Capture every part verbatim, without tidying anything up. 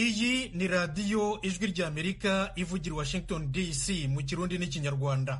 Iyi ni radiyo ijwi ry'Amerika ivugira Washington D C mu Kirundi n'Ikinyarwanda.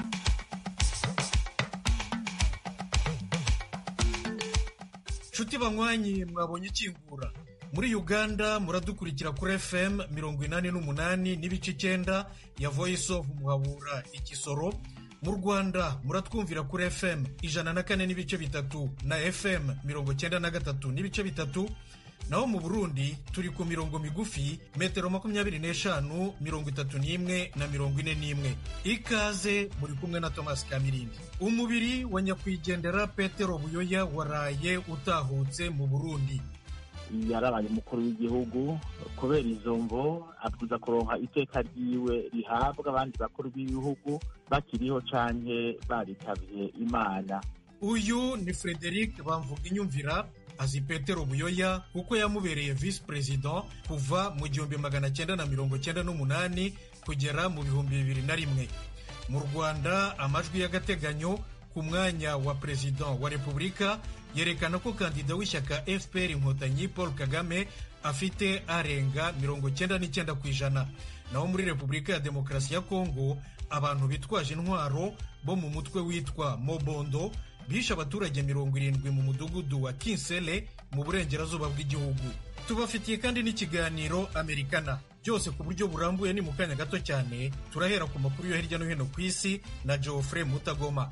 Nshuti banywanyi mwabonye ikingura. Muri Uganda muradukurikira kuri F M mirongo inani n'umunani n'ibice icyenda ya Voice of Muhabura Ikisoro. Mu Rwanda muratwumvira kuri F M ijana na kane n'ibice bitatu na F M mirongo cyenda na gatatu n'ibice bitatu. Naho mu Burundi turi ku mirongo migufi metero makumyabiri n'eshanu mirongo itatu n'imwe na mirongo ine n'imwe. Ikaze muri kumwe na Thomas Kamirindi. Umubiri wa nyakwigendera Petero Buyoya waraye utahutse mu Burundi. Yarabaye umukuru w'igihugu kubera izo mvo abwiza kuronka iteka ryiwe rihabwa abandi bakuru b'ibihugu bakiriho canke baritavye Imana. Uyu ni Frederic Bamvuginyumvira azi Petero Buyoya kuko yamubereye vice president kuva mu gihumbi magana cyenda na mirongo cyenda n'umunani kugera mu bihumbi bibiri na rimwe. Mu Rwanda amajwi y'agateganyo ku mwanya wa president wa Repubulika yerekana ko kandida w'ishyaka F P R Inkotanyi Paul Kagame afite arenga mirongo cyenda n'icyenda ku ijana. Naho muri Repubulika ya Demokarasi ya Kongo abantu bitwaje intwaro bo mu mutwe witwa Mobondo bishe abaturage mirongo irindwi mu mudugudu wa Kinsele mu burengerazuba bw'igihugu. Tubafitiye kandi n'ikiganiro Amerikana, byose ku buryo burambuye ni mu kanya gato cyane. Turahera ku makuru yo hirya no hino ku isi na Geoffrey Mutagoma.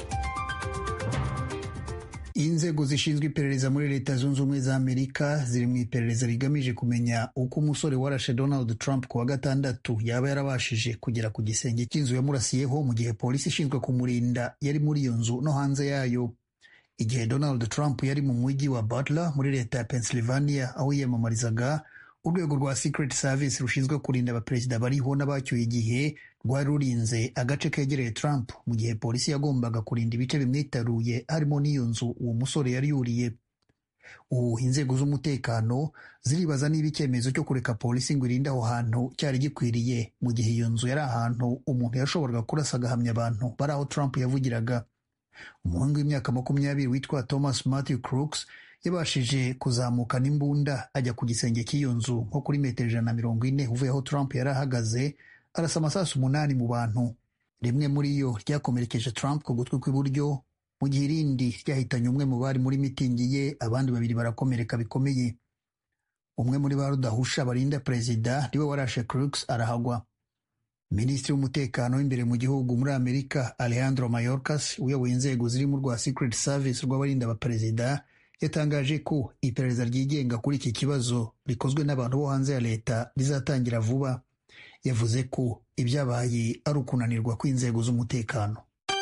Inzego zishinzwe iperereza muri Leta Zunze Ubumwe za Amerika ziri mu iperereza rigamije kumenya uko umusore warashe Donald Trump ku wa gatandatu yaba yarabashije kugera ku gisenge cy'inzu yamurasiyeho mu gihe polisi ishinzwe kumurinda yari muri iyo nzu no hanze yayo. Igihe Donald Trump yari mu mujyi wa Butler muri Leta ya Pennsylvania aho yiyamamarizaga, urwego rwa Secret Service rushinzwe kurinda abaperezida bariho n'abacyuye igihe rwari rurinze agace kegereye Trump mu gihe polisi yagombaga kurinda ibice bimwitaruye harimo n'iyo nzu uwo musore yari yuriye. Ubu inzego z'umutekano ziribaza niba icyemezo cyo kureka polisi ngo irinde aho hantu cyari gikwiriye mu gihe iyo nzu yari ahantu umuntu yashoboraga kurasa agahamya abantu bari aho Trump yavugiraga. Umuhungu w'imyaka makumyabiri witwa Thomas Matthew Crooks yabashije kuzamuka n'imbunda ajya ku gisenge cy'iyo nzu nko kuri metero ijana na mirongo ine uvuye aho Trump yari ahagaze, arasa amasasu umunani mu bantu. Rimwe muri yo ryakomerekeje Trump ku gutwi kw'iburyo mu gihe irindi ryahitanye umwe mu bari muri mitingi ye, abandi babiri barakomereka bikomeye. Umwe muri ba rudahusha barinda perezida niwe warashe Crooks arahagwa. Minisitiri w'umutekano w'imbere mu gihugu muri Amerika Alejandro Mayorkas uyoboye inzego ziri mu rwa Secret Service rw'abarinda abaperezida yatangaje ko iperereza ryigenga kuri iki kibazo rikozwe n'abantu bo hanze ya leta rizatangira vuba. Yavuze ko ibyabaye ari ukunanirwa kw'inzego z'umutekano.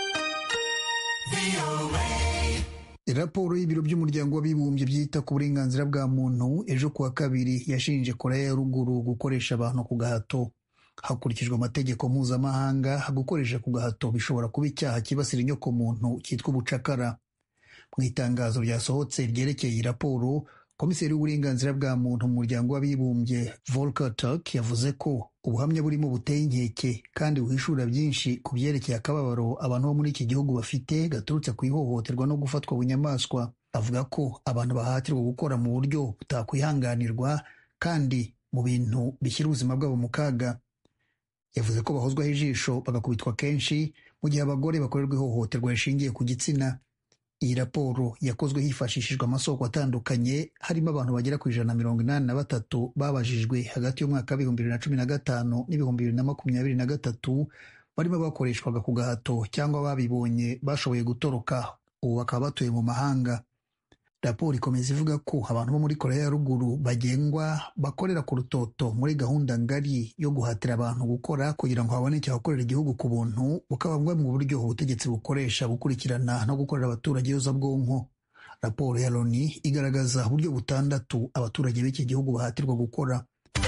Raporo y'ibiro by'umuryango w'abibumbye byita ku burenganzira bwa muntu ejo kuwa kabiri yashinje Korea ya Ruguru gukoresha abantu ku gahato. Hakurikijwe amategeko mpuzamahanga, gukoresha ku gahato bishobora kuba icyaha kibasira inyokomuntu cyitwa ubucakara. Mu itangazo ryasohotse ryerekeye iyi raporo, komiseri w'uburenganzira bwa muntu mu muryango w'abibumbye Volker Turk yavuze ko ubuhamya burimo buteye inkeke kandi buhishura byinshi ku byerekeye akababaro abantu bo muri iki gihugu bafite gaturutse ku ihohoterwa no gufatwa bunyamaswa. Avuga ko abantu bahatirwa gukora mu buryo butakwihanganirwa kandi mu bintu bishyira ubuzima bwabo mu kaga. Yavuze ko bahozwaho ijisho bagakubitwa kenshi mu gihe abagore bakorerwa ihohoterwa rishingiye ku gitsina. Iyi raporo yakozwe hifashishijwe amasoko atandukanye, harimo abantu bagera ku ijana na mirongo inani na batatu babajijwe hagati y'umwaka w'ibihumbi bibiri na cumi na gatanu n'ibihumbi bibiri na makumyabiri na gatatu, barimo bakoreshwaga ku gahato cyangwa babibonye bashoboye gutoroka, ubu bakaba batuye mu mahanga. Raporo ikomeza ivuga ko abantu bo muri Korea ya Ruguru bagengwa bakorera ku rutoto muri gahunda ngari yo guhatira abantu gukora kugira ngo haboneke abakorera igihugu ku buntu, bukaba bumwe mu buryo ubutegetsi bukoresha gukurikirana no gukorera abaturage iyozabwonko. Raporo ya Loni igaragaza uburyo butandatu abaturage b'iki gihugu bahatirwa gukora.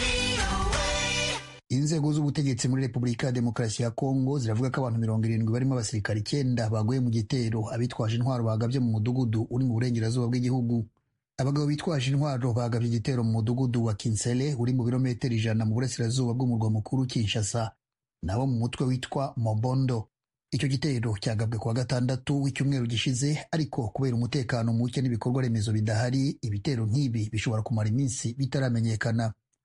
Inzego z'ubutegetsi muri Repubulika ya Demokarasi ya Kongo ziravuga ko abantu mirongo irindwi barimo abasirikari icyenda baguye mu gitero abitwaje intwaro bagabye mu mudugudu uri mu burengerazuba bw'igihugu. Abagabo bitwaje intwaro bagabye igitero mu mudugudu wa Kinsele uri mu birometero ijana mu burasirazuba bw'umurwa mukuru Kinshasa, nabo mu mutwe witwa Mobondo. Icyo gitero cyagabwe ku wa gatandatu w'icyumweru gishize, ariko kubera umutekano muke n'ibikorwa remezo bidahari, ibitero nk'ibi bishobora kumara iminsi bitaramenyekana.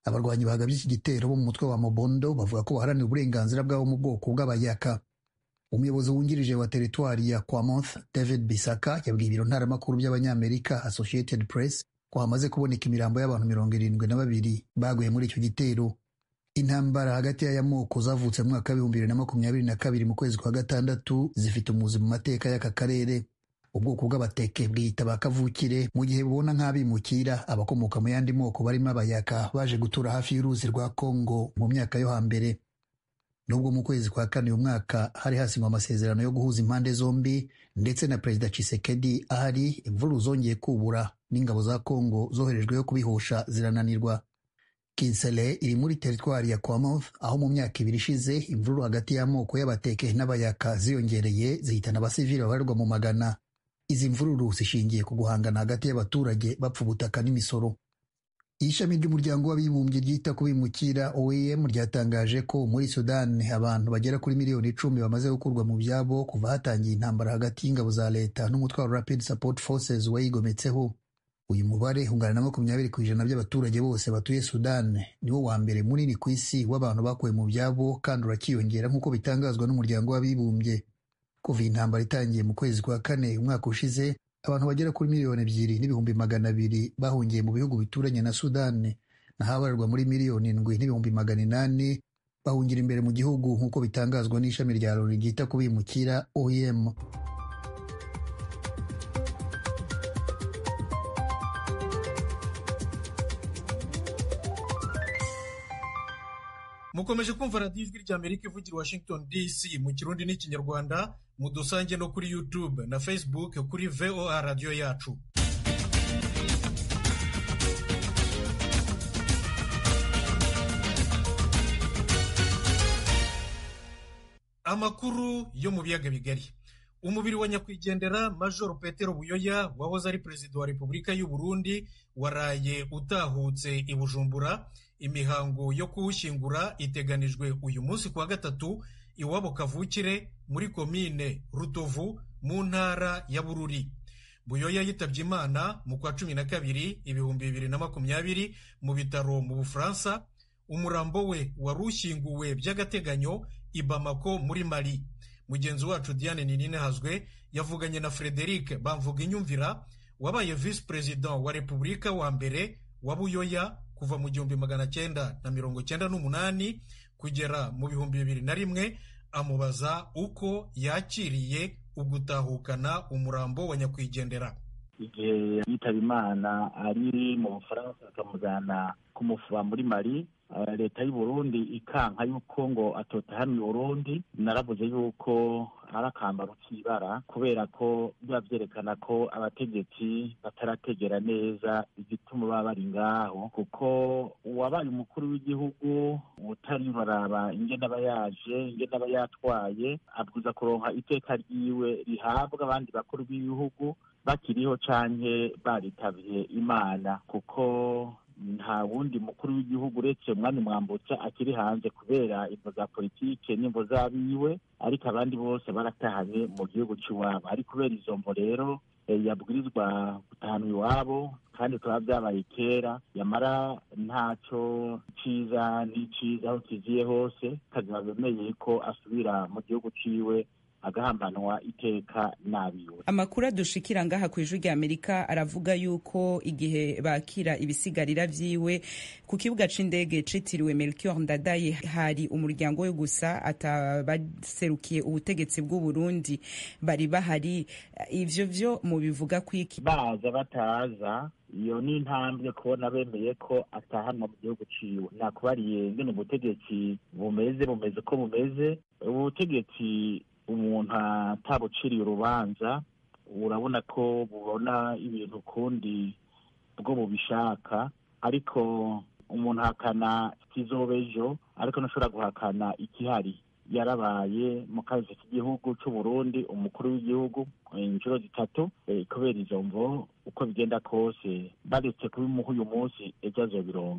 Abarwanyi bagabye iki gitero bo mu mutwe wa Mobondo bavuga ko baharanira uburenganzira bwabo mu bwoko bw'abayaka. Umuyobozi wungirije wa teritwari ya Kwamoth, David Bisaka, yabwiye ibiro ntaramakuru by'abanyamerika Associated Press ko hamaze kuboneka imirambo y'abantu mirongo irindwi na babiri baguye muri icyo gitero. Intambara hagati y'aya moko zavutse mu mwaka w'ibihumbi bibiri na makumyabiri na kabiri mu kwezi kwa gatandatu zifite umuzi mu mateka y'aka karere. Ubwoko bw'abateke bwiyita ba kavukire mu gihe bubona nk'abimukira abakomoka mu yandi moko barimo abayaka baje gutura hafi y'uruzi rwa Kongo mu myaka yo hambere. Nubwo mu kwezi kwa kane uyu mwaka hari hasinywe amasezerano yo guhuza impande zombi ndetse na Perezida Tshisekedi ahari, imvururu zongeye kubura n'ingabo za Kongo zoherejweyo kubihosha zirananirwa. Kinsele iri muri teritwari ya Kwamoth aho mu myaka ibiri ishize imvururu hagati y'amoko y'abateke n'abayaka ziyongereye zihitana abasivili babarirwa mu magana. Izi mvururu zishingiye ku guhangana hagati y'abaturage bapfa ubutaka n'imisoro. Ishami ry'umuryango w'abibumbye ryita ku bimukira O I M ryatangaje ko muri Sudan abantu bagera kuri miliyoni icumi bamaze gukurwa mu byabo kuva hatangiye intambara hagati y'ingabo za leta n'umutwe wa Rapid Support Forces wayigometseho. Uyu mubare ungana na makumyabiri ku ijana by'abaturage bose batuye Sudan, niwo wa mbere munini ku isi w'abantu bakuwe mu byabo kandi urakiyongera nk'uko bitangazwa n'umuryango w'abibumbye. Kuva intambara itangiye mu kwezi kwa kane umwaka ushize, abantu bagera kuri miliyoni ebyiri n'ibihumbi magana abiri bahungiye mu bihugu bituranye na Sudani, naho abarirwa muri miliyoni indwi n'ibihumbi magana inani bahungira imbere mu gihugu nk'uko bitangazwa n'ishami rya Loni ryita ku bimukira O I M. Mukomeje kumva radiyo ijwi ry'Amerika ivugira Washington D C mu Kirundi n'Ikinyarwanda, mudusange no kuri YouTube na Facebook kuri V O A radiyo yacu. Amakuru yo mu biyaga bigari. Umubiri wa nyakwigendera Major Petero Buyoya wahoze ari Perezida wa Repubulika y'u Burundi waraye utahutse i Bujumbura. Imihango yo kuwushyingura iteganijwe uyu munsi kuwa gatatu iwabo kavukire muri komine Rutovu mu ntara ya Bururi. Buyoya yitabye Imana mu kwa cumi na kabiri ibihumbi bibiri na makumyabiri mu bitaro mu Bufaransa. Umurambo we wari ushyinguwe by'agateganyo i Bamako muri Mali. Mugenzi wacu Diane Nininahazwe yavuganye na Frederic Bamvuginyumvira wabaye Vice President wa Repubulika wa mbere wa Buyoya kuva mu gihumbi magana cyenda na mirongo cyenda n'umunani kugera mu bihumbi bibiri na rimwe, amubaza uko yakiriye ugutahukana umurambo wa nyakwigendera. Igihe yitaba Imana ari mu Bufaransa akamujyana kumufuba muri Mali, leta y'u Burundi ikanka yuko ngo atota hano i Burundi, naravuze yuko ari akambaro k'ibara kubera ko biba byerekana ko abategetsi batarategera neza igituma baba bari ngaho, kuko uwabaye umukuru w'igihugu utari baraba ingene aba yaje ingene aba yatwaye abwiza kuronka iteka ryiwe rihabwa abandi bakuru b'ibihugu bakiriho canke baritavye Imana, kuko nta wundi mukuru w'igihugu uretse umwami Mwambutsa akiri hanze kubera imvo za politike n'imvo z'abiwe, ariko abandi bose baratahanye mu gihugu cy'iwabo. Ari kubera izo mvo rero yabwirizwa gutahana iwabo, kandi tukaba byabaye kera, yamara ntacyo ciza n'iciza aho kiziye hose kagaba bemeye ko asubira mu gihugu ciwe agahambanwa iteka nabiwe. Amakuru adushikira ngaha ku ijwi ry'Amerika aravuga yuko igihe bakira ibisigarira vyiwe ku kibuga c'indege citiriwe Melchior Ndadaye hari umuryango we gusa, atabaserukiye ubutegetsi bw'u Burundi bari bahari. Ivyo vyo mu bivuga kwiki? Baza bataza iyo ni intambwe kubona bemeye ko atahanwa mu gihugu ciwe. Nakubariye ngene ubutegetsi bumeze bumeze ko bumeze. Ubutegetsi umuntu atabuciriye urubanza urabona ko bubona ibintu kundi bwo bubishaka, ariko umuntu hakana kizobejo ariko nashobora guhakana ikihari. Yarabaye mu kazi k'igihugu cy'u Burundi umukuru w'igihugu inshuro zitatu, e, kubera izo mvo uko bigenda kose baretse kubimuha uyu munsi ejo azobironka.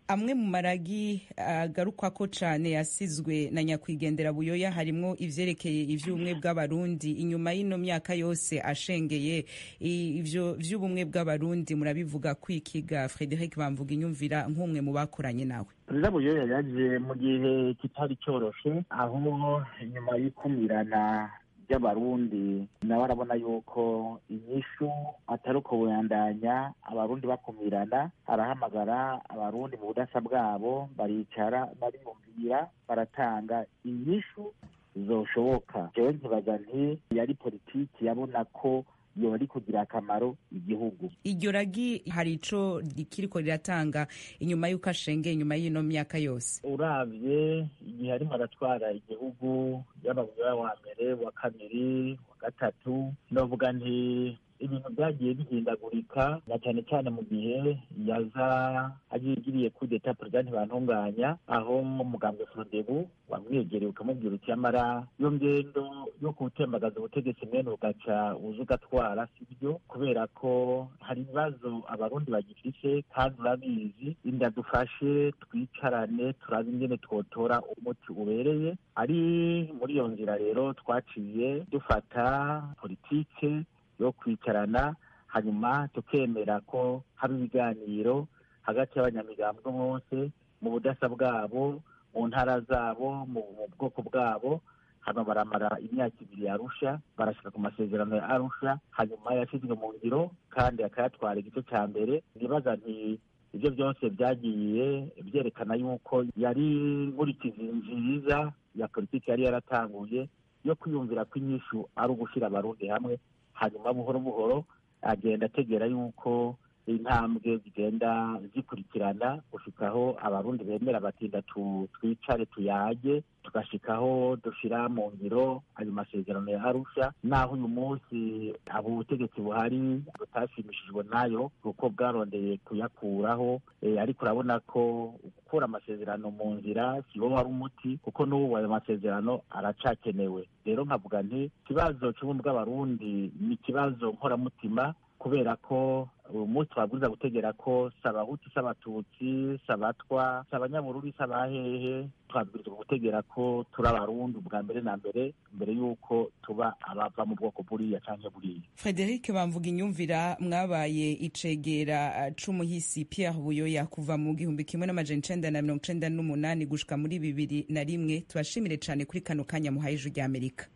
amwe mu maragi agarukwa ko cane yasizwe na nyakwigendera Buyoya harimwo ivyerekeye ivy'ubumwe bw'abarundi. Inyuma y'ino myaka yose ashengeye ivyo vy'ubumwe bw'abarundi murabivuga kwikiga Frederic Bamvuga Inyumvira nk'umwe mu bakoranye nawe? Perezida Buyoya yaje mu gihe kitari cyoroshe, aho inyuma y'ikumirana ry'abarundi nawe arabona yuko inyishu atari uko buyandanya abarundi bakumirana. Arahamagara abarundi mu budasa bwabo, baricara bariyumvira, baratanga inyishu zoshoboka. Jewe nkibaza nti yari politiki yabona ko yo ari kugira akamaro igihugu. Iryo ragi hari ico rikiriko riratanga inyuma y'uko ashengeye inyuma y'ino myaka yose? Uravye igihe arimo aratwara igihugu, yaba Buyoya wa mbere, wa kabiri, wa gatatu, novuga nti ibintu byagiye bihindagurika, na cyane cyane mu gihe yaza agiriye kudeta Perezida Ntibantunganya, aho umugambwe Frodebu wamwegereye ukamubwira uti amara yo ngendo yo gutembagaza ubutegetsi mwene ugaca uza ugatwara sibyo, kubera ko hari ibibazo abarundi bagifise kandi urabizi, indadufashe twicarane turabe ingene twotora umuti ubereye. Ari muri iyo nzira rero twaciye dufata politike yo kwicarana, hanyuma tukemera ko haba ibiganiro hagati y'abanyamigambwe bose mu budasa bwabo, mu ntara zabo, mu bwoko bwabo. Hano baramara imyaka ibiri Arusha, barashika ku masezerano ya Arusha, hanyuma yashizwe mu ngiro kandi akayatwara igice cya mbere. Nibaza nti ibyo byose byagiye byerekana yuko yari nkurikizi nziza ya politiki yari yaratanguye yo kwiyumvira ko inyishu ari ugushira abarundi hamwe, hanyuma buhoro buhoro agenda ategera yuko intambwe zigenda zikurikirana gushikaho abarundi bemera batinda twicare tuyage, tugashikaho dushira mu ngiro ayo masezerano ya Arusha. Naho uyu munsi abo ubutegetsi buhari butashimishijwe nayo kuko bwarondeye kuyakuraho, e, ariko urabona ko gukura amasezerano mu nzira siwo wari umuti, kuko n'ubu ayo masezerano aracakenewe. Rero nkavuga nti ikibazo cy'ubumwe bw'abarundi ni ikibazo nkoramutima, kubera ko uyu munsi twabwiza gutegera ko sabahutu, sabatutsi, sabatwa, sabanyabururi, sabahehe, twabwirizwa gutegera ko turi abarundi bwa mbere na mbere, mbere yuko tuba abava mu bwoko buriya canke buriya. Frederic Bamvuga Inyumvira, mwabaye icegera c'umuhisi Pierre Buyoya kuva mu gihumbi kimwe n'amajana icenda na mirongo icenda n'umunani gushika muri bibiri na rimwe. Tubashimire cane kuri kano kanya muhaye ijwi ry'Amerika.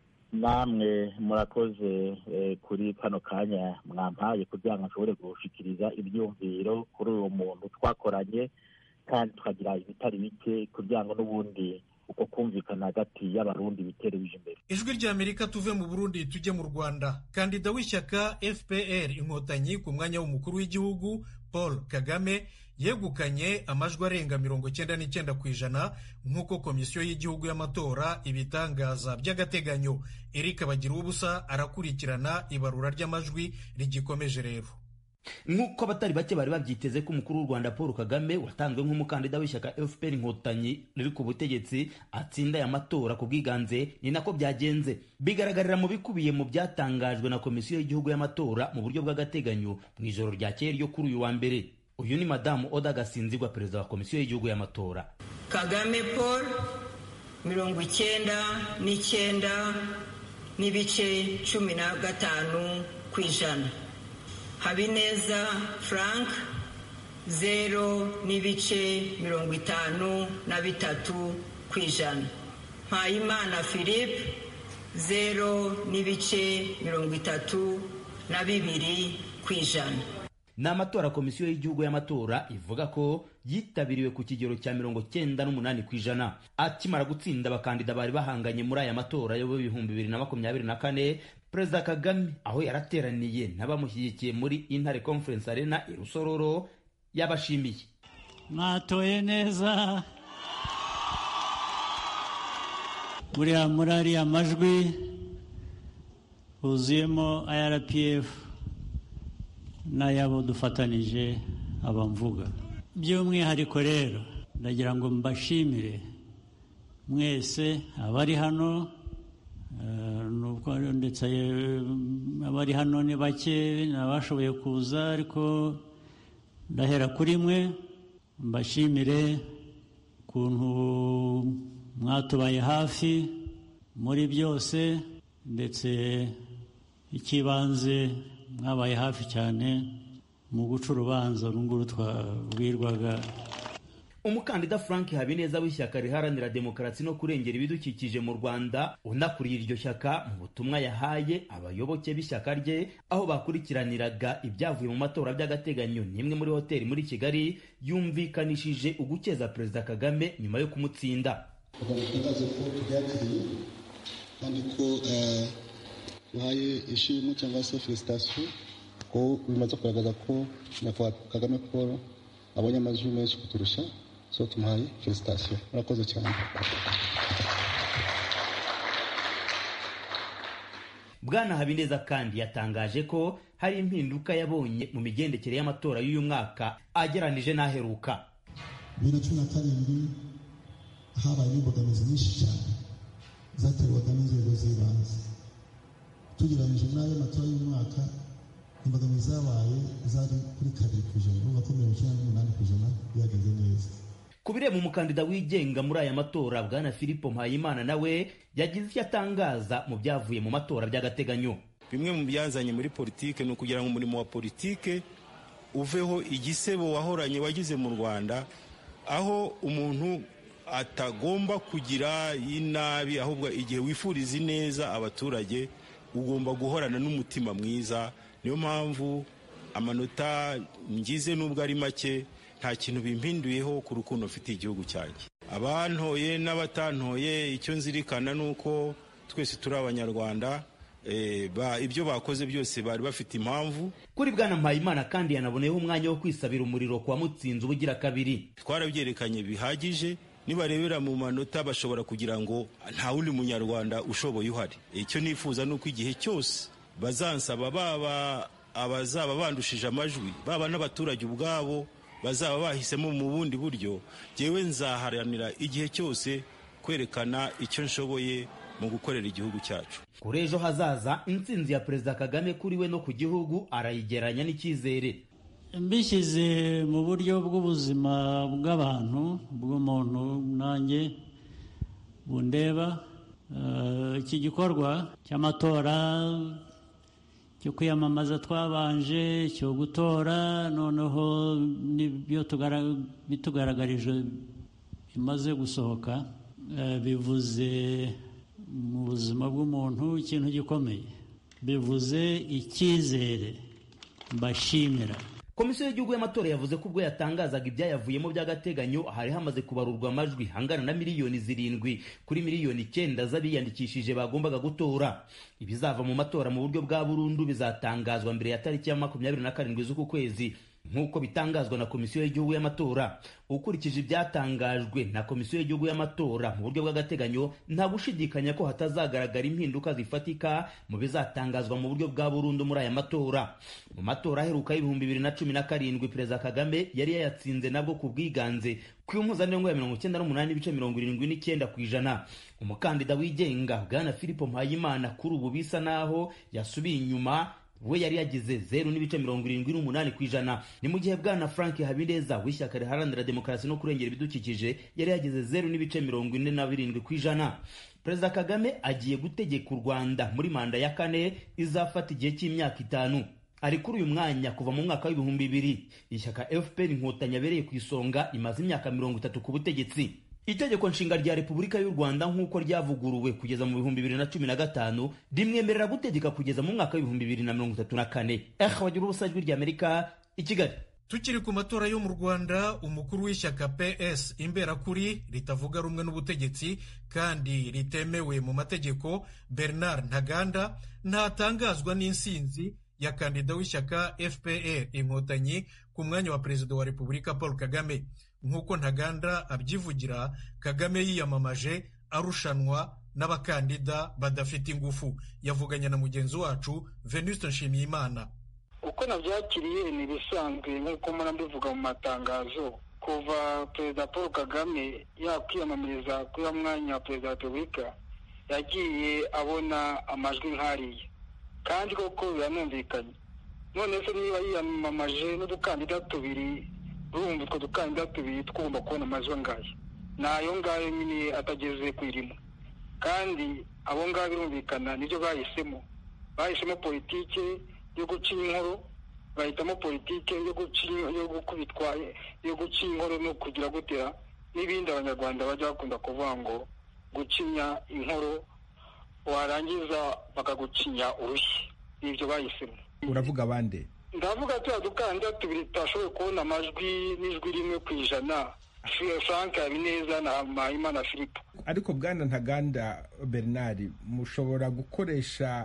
Namwe murakoze eh, kuri kano kanya mwampaye kugira ngo nshobore gushikiriza ibyumviro kuri uwo muntu twakoranye, kandi tukagira ibitari bike kugira ngo n'ubundi uko kumvikana hagati y'abarundi bitere bije imbere. Ijwi ry'Amerika tuve mu Burundi tujye mu Rwanda. Kandida w'ishyaka F P R Inkotanyi ku mwanya w'umukuru w'igihugu Paul Kagame yegukanye amajwi arenga mirongo cyenda n'icyenda ku ijana nk'uko komisiyo y'igihugu y'amatora ibitangaza by'agateganyo. Eric Bagiruwubusa arakurikirana ibarura ry'amajwi rigikomeje rero. Nk'uko abatari bake bari babyiteze ko umukuru w'u Rwanda Paul Kagame watanzwe nk'umukandida w'ishyaka F P R Inkotanyi riri ku butegetsi atsinda aya matora ku bwiganze, ni nako byagenze. Bigaragarira mu bikubiye mu byatangajwe na komisiyo y'igihugu y'amatora mu buryo bw'agateganyo mu ijoro ryakeye ryo kuri uyu wa mbere. Uyu ni Madamu Oda Gasinzigwa, perezida wa komisiyo y'igihugu y'amatora. Kagame Paul mirongo icyenda n'icyenda n'ibice cumi na gatanu ku ijana. Habineza Frank zero n'ibice mirongo itanu na bitatu ku ijana. Mpayimana Philippe zero n'ibice mirongo itatu na bibiri ku ijana. Ni amatora komisiyo y'igihugu y'amatora ivuga ko yitabiriwe ku kigero cya mirongo cyenda n'umunani ku ijana. Akimara gutsinda abakandida bari bahanganye muri aya matora yo ibihumbi bibiri na makumyabiri na kane, Perezida Kagame aho yarateraniye n'abamushyigikiye muri Intare Conference Arena i Rusororo yabashimiye. Mwatoye neza, buriya muri ariya majwi huzuyemo I R P F n'ayabo dufatanije abamvuga. By'umwihariko rero ndagira ngo mbashimire mwese abari hano, nubwo ndetse abari hano ni bake n'abashoboye kuza, ariko ndahera kuri mwe mbashimire kuntu mwatubaye hafi muri byose, ndetse ikibanze mwabaye hafi cyane mu guca urubanza runguru twabwirwaga. Umukandida Frank Habineza w'ishyaka riharanira demokarasi no kurengera ibidukikije mu Rwanda unakuriye iryo shyaka, mu butumwa yahaye abayoboke b'ishyaka rye aho bakurikiraniraga ibyavuye mu matora by'agateganyo n'imwe muri hoteli muri Kigali, yumvikanishije ugukeza Perezida Kagame nyuma yo kumutsinda. Bagaragaza ko tubyakiriye kandi ko bahaye ishimwe cyangwa se felicitation ko bimaze kugaragaza ko nyakubahwa Kagame Paul abonye amajwi menshi kuturusha, so tumuhaye felicitation. Murakoze cyane. Bwana Habineza kandi yatangaje ko hari impinduka yabonye mu migendekere y'amatora y'uyu mwaka ageranije n'aheruka. bibiri na cumi na karindwi habaye imbogamizi nyinshi cyane zaterwaga n'inzego z'ibanze. Tugereranyije n'ayo matora y'umwaka, imbogamizi zabaye zari kuri kabiri ku ijana, uvuga ko mirongo icyenda n'umunani ku ijana byagenze neza. Ku bireba umukandida wigenga muri aya matora, Bwana Philippe Mpayimana nawe yagize icyo atangaza mu byavuye mu matora by'agateganyo. Bimwe mu byazanye muri politike ni ukugira ngo umurimo wa politike uveho igisebo wahoranye wagize mu Rwanda, aho umuntu atagomba kugira inabi, ahubwo igihe wifuriza neza abaturage ugomba guhorana n'umutima mwiza. Niyo mpamvu amanota ngize nubwo ari make nta kintu bimpinduyeho ku rukundo mfite igihugu cyanjye. Abantoye n'abatantoye, icyo nzirikana nuko twese turi Abanyarwanda. E, ba ibyo bakoze byose bari bafite impamvu. Kuri Bwana Mpayimana kandi yanaboneyeho umwanya wo kwisabira umuriro kwa mutsinzi ubugira kabiri. Twarabyerekanye bihagije, nibarebera mu manota bashobora kugira ngo nta wundi munyarwanda ushoboye uhari. Icyo nifuza nuko igihe cyose bazansaba, baba abazaba bandushije amajwi, baba n'abaturage ubwabo bazaba bahisemo mu bundi buryo, jewe nzaharanira igihe cyose kwerekana icyo nshoboye mu gukorera igihugu cyacu. Kuri ejo hazaza, intsinzi ya Perezida Kagame kuri we no ku gihugu arayigeranya n'icyizere. Mbishyize mu buryo bw'ubuzima bw'abantu, bw'umuntu nanjye bundeba, iki uh, gikorwa cy'amatora cyo kwiyamamaza twabanje, cyo gutora, noneho nibyo bitugaragarije bimaze gusohoka, uh, bivuze mu buzima bw'umuntu ikintu gikomeye, bivuze icyizere. Mbashimira. Komisiyo y'igihugu y'amatora yavuze ko ubwo yatangazaga ibyayavuyemo by'agateganyo hari hamaze kubarurwa amajwi hangana na miliyoni zirindwi kuri miliyoni icyenda z'abiyandikishije bagombaga gutora. Ibizava mu matora mu buryo bwa burundu bizatangazwa mbere ya tariki ya makumyabiri na karindwi z'uku kwezi, nk'uko bitangazwa na Komisiyo y'igihugu y'amatora. Ukurikije ibyatangajwe na Komisiyo y'igihugu y'amatora mu buryo bw'agateganyo, nta gushidikanya ko hatazagaragara impinduka zifatika mu bizatangazwa mu buryo bwa burundu muri aya matora. Mu matora aheruka y'ibihumbi bibiri na cumi na karindwi, Perezida Kagame yari yayatsinze nabwo ku bwiganze ku mpuzandengo ya mirongo icyenda n'umunani n'ibice mirongo irindwi n'icyenda ku ijana. Umukandida wigenga Bwana Philippe Mpayimana kuri ubu bisa naho yasubiye inyuma, we yari yagize zeru n'ibice mirongo irindwi n'umunani ku ijana. Ni mu gihe Bwana Frank Habineza w'ishyaka riharanira demokarasi no kurengera ibidukikije yari yagize zeru n'ibice mirongo ine na birindwi ku ijana. Perezida Kagame agiye gutegeka u Rwanda muri manda ya kane izafata igihe cy'imyaka itanu. Ari kuri uyu mwanya kuva mu mwaka w'ibihumbi bibiri. Ishyaka F P R Inkotanyi abereye ku isonga imaze imyaka mirongo itatu ku butegetsi. Itegeko nshinga rya Repubulika y'u Rwanda nk'uko ryavuguruwe kugeza mu bihumbi bibiri na cumi na gatanu rimwemerera gutegeka kugeza mu mwaka w'ibihumbi bibiri na mirongo itatu na kane. Eh, wagira ubusajwi rya Amerika i Kigali. Tukiri ku matora yo mu Rwanda, umukuru w'ishyaka P S Imberakuri ritavuga rumwe n'ubutegetsi kandi ritemewe mu mategeko, Bernard Ntaganda, ntatangazwa n'insinzi ya kandida w'ishyaka F P R Inkotanyi ku mwanya wa perezida wa Repubulika Paul Kagame. Nk'uko Ntaganda abyivugira, Kagame yiyamamaje arushanwa n'abakandida badafite ingufu. Yavuganye na mugenzi wacu Venuste Nshimiyimana. Uko nabyakiriye ni bisanzwe nk'uko murabivuga mu matangazo, kuva Perezida Paul Kagame yakwiyamamariza kuri uwo mwanya wa perezida wa Repubulika yagiye abona amajwi nk'ariya, kandi koko biranumvikanye. None se niba yiyamamaje n'udukandida tubiri urumva utwo dukandida tubiri twumva kubona amajwi angahe, ni ayo ngayo nyine atageze ku irimo. kandi abo ngabo birumvikana nibyo bahisemo bahisemo politike yo guca inkoro, bahitamo politike yo guca yo gukubitwa yo guca inkoro no kugira gutera n'ibindi abanyarwanda bajya bakunda kuvuga ngo gucinya inkoro warangiza bakagucinya urushyi. Ibyo bahisemo. Uravuga bande? Ndavuga tuya dukandida tubiri tutashoboye kubona amajwi n'ijwi rimwe ku ijana, Frank Habineza na Mpayimana Philippe. Ariko Bwana Ntaganda Bernard, mushobora gukoresha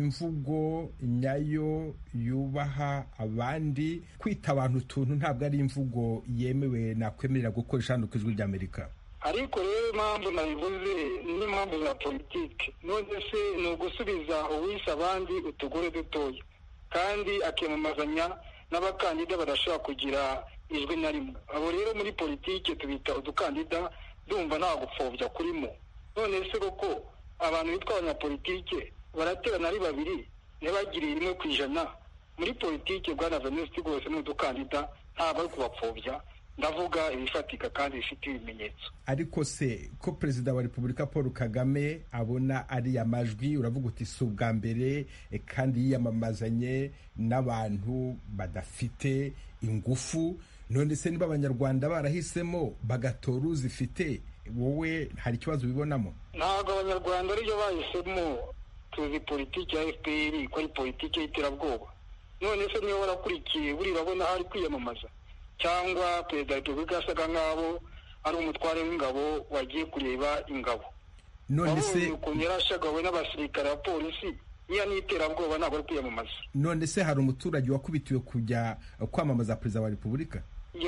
imvugo nyayo yubaha abandi, kwita abantu utuntu ntabwo ari imvugo yemewe nakwemerera gukoresha hano ku Ijwi ry'Amerika. Ariko rero impamvu nabivuze ni impamvu za politiki, none se ni ugusubiza uwise abandi utugore dutoya kandi akiyamamazanya n'abakandida badashobora kugira ijwi na rimwe. Abo rero muri politiki tubita udukandida, ndumva nta gupfobya kurimo. None se koko abantu bitwa abanyapolitike baraterana ari babiri ntibagiriye rimwe ku ijana muri politiki? Bwana Venuste rwose ni udukandida, ntabwo ari kubapfobya, ndavuga ibifatika kandi bifite ibimenyetso. Ariko se ko Perezida wa Repubulika Paul Kagame abona ari amajwi, uravuga uti si ubwa mbere kandi yiyamamazanye n'abantu badafite ingufu, none se niba abanyarwanda barahisemo bagatora uzifite, wowe hari ikibazo ubibonamo? Ntabwo abanyarwanda aribyo bahisemo, tuzi politiki ya F P R ko ari politiki y'iterabwoba. None se niyo warakurikiye buri babona hari kwiyamamaza, cyangwa Perezida wa Repubulika yasaga nk'abo ari umutware w'ingabo wagiye kureba ingabo? None se ukuntu yarashagawe n'abasirikare ba polisi, niya n'iterabwoba ntabwo ari kwiyamamaza. None se hari umuturage wakubitiwe kujya kwamamaza Perezida wa Repubulika?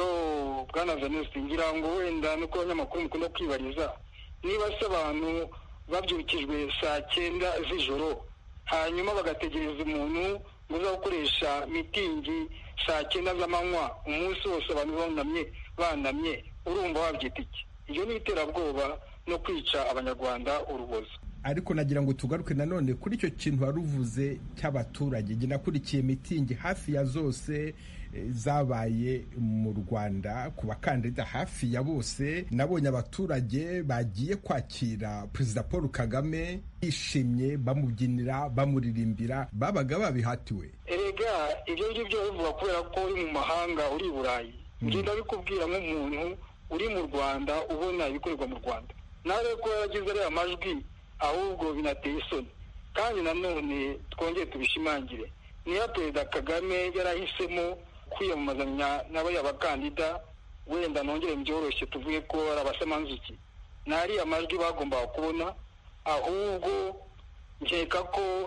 Yo Bwana Venuste, ngira ngo wenda nuko abanyamakuru mukunda kwibariza, niba se abantu babyukijwe saa cyenda z'ijoro hanyuma bagategereza umuntu uza gukoresha mitingi saa cyenda z'amanywa umunsi wose abantu banamye banamye, urumva wabyita iki? Iyo ni iterabwoba no kwica abanyarwanda urubozo. Ariko nagira ngo tugaruke nanone kuri icyo kintu waruvuze cy'abaturage. Nge nakurikiye mitingi hafi ya zose zabaye mu Rwanda ku bakandida hafi ya bose, nabonye abaturage bagiye kwakira Perezida Paul Kagame bishimye, bamubyinira, bamuririmbira, babaga babihatiwe. Erega ibyo ngibyo bivuga kubera ko uri mu mahanga, uri i Burayi. Ngenda bikubwira nk'umuntu uri mu Rwanda ubona ibikorerwa mu Rwanda, nawe ko yaragize ariya majwi ahubwo binateye isoni. Kandi nanone twongeye tubishimangire, niyo Perezida Kagame yarahisemo kwiyamamazanya n'abaya bakandida, wenda nongere byoroshye tuvuge ko ari abasamanzuki, nari amajwi bagombaga kubona. Ahubwo nkeka ko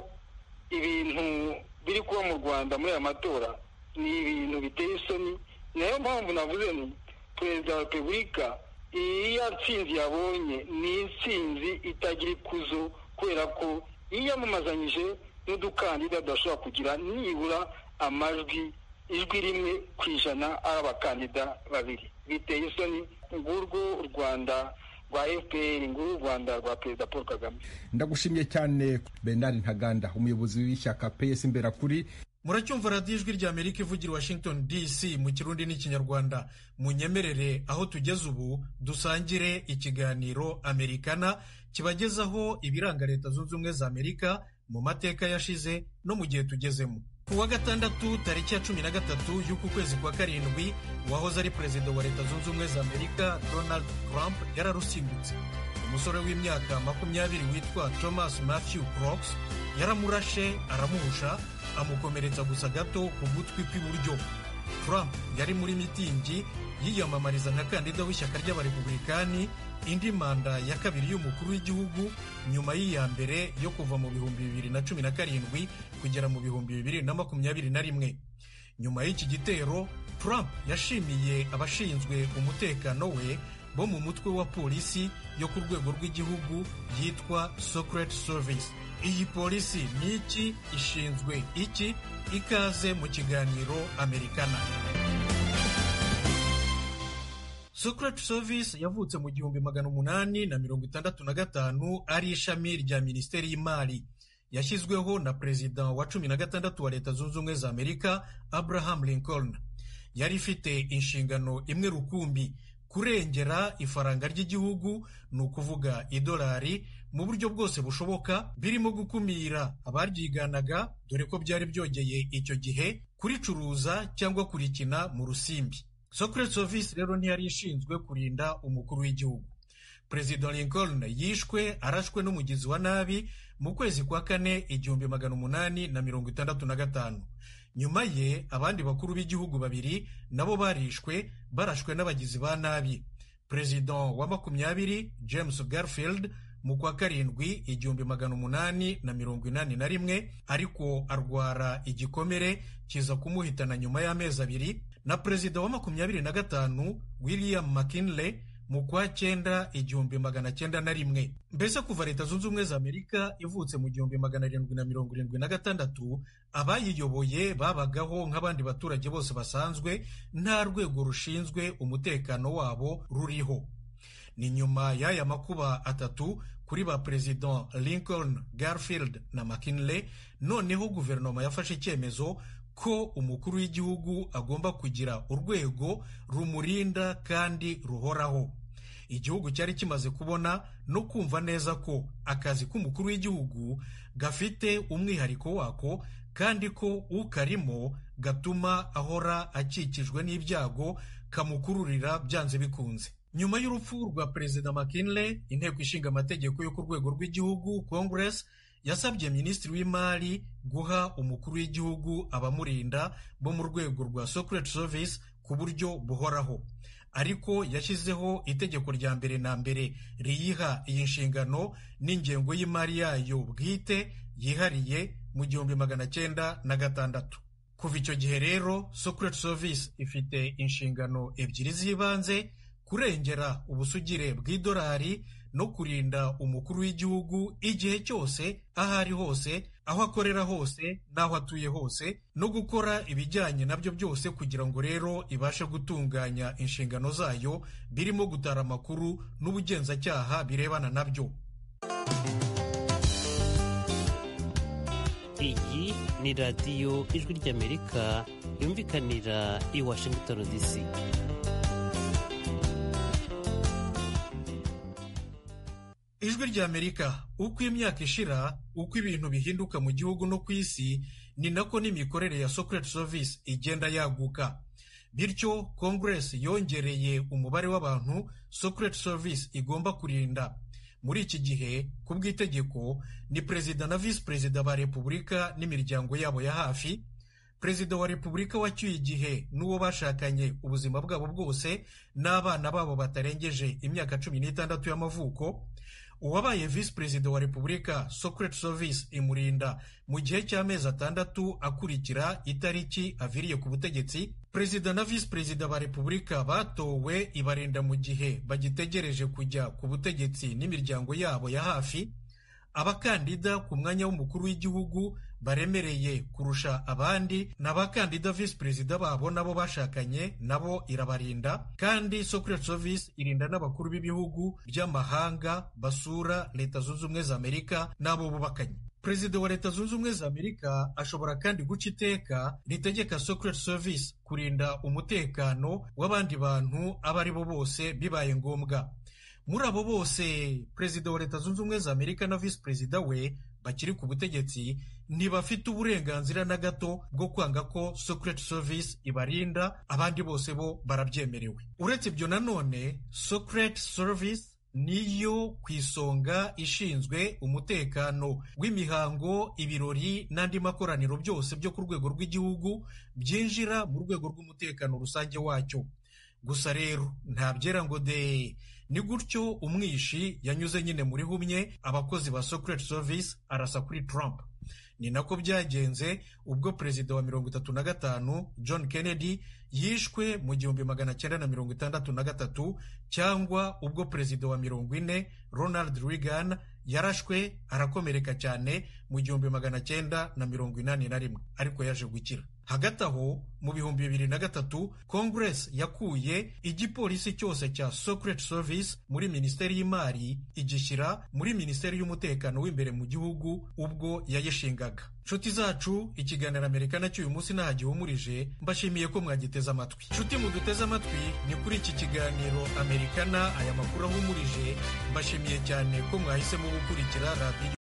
ibintu biri kuba mu Rwanda muri aya matora ni ibintu biteye isoni. Nayo mpamvu navuze ni Perezida wa Repubulika iyo ntsinzi yabonye ni intsinzi itagira ikuzo, kubera ko yiyamamazanyije n'udukandida tudashobora kugira nibura amajwi ijwi rimwe ku ijana ari abakandida babiri. Biteye isoni. Ngurwo u Rwanda rwa F P R, ngurwo u Rwanda rwa Perezida Paul Kagame. Ndagushimiye cyane Bernard Ntaganda, umuyobozi w'ishyaka P S Imberakuri. Muracyumva radiyo Ijwi ry'Amerika ivugira Washington D C mu Kirundi n'Ikinyarwanda. Munyemerere aho tugeze ubu dusangire ikiganiro Amerikana kibagezaho ibiranga Leta Zunze Ubumwe za Amerika mu mateka yashize no mu gihe tugezemo. Ku wa gatandatu tariki ya cumi na gatatu y'uku kwezi kwa karindwi, uwahoze ari Perezida wa Leta Zunze Ubumwe za Amerika Donald Trump yararusimbutse. Umusore w'imyaka makumyabiri witwa Thomas Matthew Crooks yaramurashe aramuhusha, amukomeretsa gusa gato ku gutwi kw'iburyo. Trump yari muri mitingi yiyamamariza nka kandida w'ishyaka ry'abarepublikani indi manda ya kabiri y'umukuru w'igihugu nyuma y'iya mbere yo kuva mu bihumbi bibiri na cumi na karindwi kugera mu bihumbi bibiri na makumyabiri na rimwe. Nyuma y'iki gitero, Trump yashimiye abashinzwe umutekano we bo mu mutwe wa polisi yo ku rwego rw'igihugu yitwa Secret Service. Iyi polisi ni iki? Ishinzwe iki? Ikaze mu kiganiro Amerikana. Secret Service yavutse mu gihumbi magana umunani na mirongo itandatu na gatanu, ari ishami rya Minisiteri y'Imari. Yashyizweho na Perezida wa cumi na gatandatu wa Leta Zunze Ubumwe za Amerika Abraham Lincoln. yari ifite inshingano imwe rukumbi: kurengera ifaranga ry'igihugu, ni ukuvuga idolari, mu buryo bwose bushoboka, birimo gukumira abaryiganaga, dore ko byari byogeye icyo gihe, kuricuruza cyangwa kurikina mu rusimbi. Secret Service rero ntiyari ishinzwe kurinda umukuru w'igihugu. Perezida Lincoln yishwe arashwe n'umugizi wa nabi mu kwezi kwa kane igihumbi magana umunani na mirongo itandatu na gatanu. Nyuma ye abandi bakuru b'igihugu babiri nabo barishwe, barashwe n'abagizi ba nabi. Perezida wa makumyabiri James Garfield mu kwa karindwi igihumbi magana umunani na mirongo inani na rimwe, ariko arwara igikomere kiza kumuhitana nyuma y'amezi abiri, na perezida wa makumyabiri na gatanu William McKinley mu kwa cyenda igihumbi magana cyenda na rimwe. Mbese kuva Leta Zunze Ubumwe za Amerika ivutse mu gihumbi magana arindwi na mirongo irindwi na gatandatu, abayiyoboye babagaho nk'abandi baturage bose basanzwe, nta rwego rushinzwe umutekano wabo ruriho. Ni nyuma y'aya makuba atatu kuri ba Perezida Lincoln, Garfield na McKinley, noneho guverinoma yafashe icyemezo ko umukuru w'igihugu agomba kugira urwego rumurinda kandi ruhoraho. Igihugu cyari kimaze kubona no kumva neza ko akazi k'umukuru w'igihugu gafite umwihariko wako, kandi ko ukarimo gatuma ahora akikijwe n'ibyago kamukururira byanze bikunze. Nyuma y'urupfu rwa Perezida McKinley, inteko ishinga amategeko yo ku rwego rw'igihugu, Congress, yasabye minisitiri w'imari guha umukuru w'igihugu abamurinda bo mu rwego rwa Secret Service ku buryo buhoraho, ariko yashyizeho itegeko rya mbere na mbere riyiha iyi nshingano n'ingengo y'imari yayo bwite yihariye mu gihumbi magana cyenda na gatandatu. Kuva icyo gihe rero Secret Service ifite inshingano ebyiri z'ibanze: kurengera ubusugire bw'idolari no kurinda umukuru w'igihugu igihe cyose, aho ari hose, aho akorera hose n'aho atuye hose, no gukora ibijyanye nabyo byose kugira ngo rero ibashe gutunganya inshingano zayo, birimo gutara amakuru n'ubugenzacyaha birebana nabyo. Iyi ni radiyo Ijwi ry'Amerika yumvikanira i Washington D C. Ijwi ry'Amerika, uko imyaka ishira, uko ibintu bihinduka mu gihugu no ku isi, ni nako n'imikorere ya Secret Service igenda yaguka. Bityo Congress yongereye umubare w'abantu Secret Service igomba kurinda. Muri iki gihe ku bw'itegeko ni perezida na visi perezida ba repubulika n'imiryango yabo ya hafi, perezida wa repubulika wacyuye igihe n'uwo bashakanye ubuzima bwabo bwose, n'abana babo batarengeje imyaka cumi n'itandatu y'amavuko. Uwabaye visi perezida wa repubulika, Secret Service imurinda mu gihe cy'amezi atandatu akurikira itariki aviriye ku butegetsi. Perezida na visi perezida ba repubulika batowe ibarinda mu gihe bagitegereje kujya ku butegetsi n'imiryango yabo ya hafi. Abakandida ku mwanya w'umukuru w'igihugu baremereye kurusha abandi n'abakandida visi perezida babo nabo bashakanye, nabo irabarinda. Kandi Secret Service irinda n'abakuru b'ibihugu by'amahanga basura Leta Zunze Ubumwe za Amerika n'abo bubakanye. Perezida wa Leta Zunze Ubumwe za Amerika ashobora kandi guca iteka ritegeka Secret Service kurinda umutekano w'abandi bantu abo ari bo bose bibaye ngombwa. Muri abo bose, perezida wa Leta Zunze Ubumwe za Amerika na visi perezida we bakiri ku butegetsi ntibafite uburenganzira na gato bwo kwanga ko Secret Service ibarinda, abandi bose bo barabyemerewe. Uretse ibyo nanone, Secret Service niyo ku isonga ishinzwe umutekano w'imihango, ibirori n'andi makoraniro byose byo ku rwego rw'igihugu byinjira mu rwego rw'umutekano rusange wacyo. Gusa rero nta byera ngo de, ni gutyo umwishi yanyuze nyine muri humye abakozi ba Secret Service arasa kuri Trump. Ni nako byagenze ubwo perezida wa mirongo itatu na gatanu John Kennedy yishwe mu gihumbi magana cyenda na mirongo itandatu na gatatu, cyangwa ubwo perezida wa mirongo ine Ronald Reagan yarashwe arakomereka cyane mu gihumbi magana cyenda na mirongo inani na rimwe, ariko yaje gukira. Hagati aho mu bihumbi bibiri na gatatu Congress yakuye igipolisi cyose cya Secret Service muri Minisiteri y'Imari igishyira muri Minisiteri y'Umutekano w'imbere mu gihugu ubwo yayishingaga. Nshuti zacu, ikiganiro Amerika nacyo uyu munsi nahagihumurije, mbashimiye ko mwagite muduteze amatwi. Nshuti muduteze amatwi, ni kuri iki kiganiro Amerikana aya makuru ahumurije. Mbashimiye cyane ko mwahisemo gukurikira radiyo